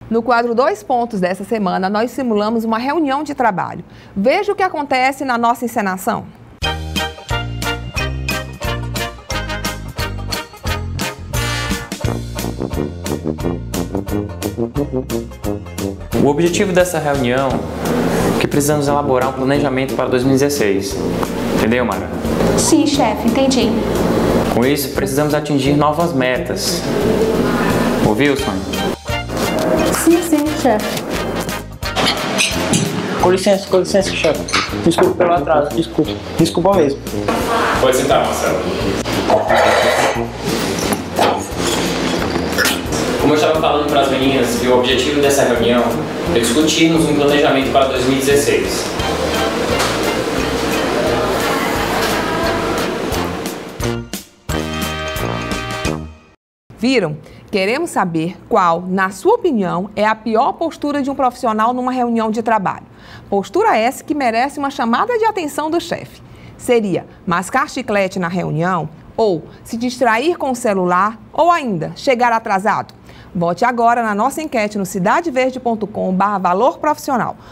No quadro 2 pontos dessa semana, nós simulamos uma reunião de trabalho. Veja o que acontece na nossa encenação. O objetivo dessa reunião é que precisamos elaborar um planejamento para 2016. Entendeu, Mara? Sim, chefe, entendi. Com isso, precisamos atingir novas metas. Ouviu, Sônia? Sim, chefe. Com licença, chefe. Desculpa pelo atraso, desculpa mesmo. Pode sentar, Marcelo. Como eu estava falando para as meninas, o objetivo dessa reunião é discutirmos um planejamento para 2016. Viram? Queremos saber qual, na sua opinião, é a pior postura de um profissional numa reunião de trabalho. Postura essa que merece uma chamada de atenção do chefe. Seria mascar chiclete na reunião, ou se distrair com o celular, ou ainda chegar atrasado? Vote agora na nossa enquete no cidadeverde.com/valor profissional.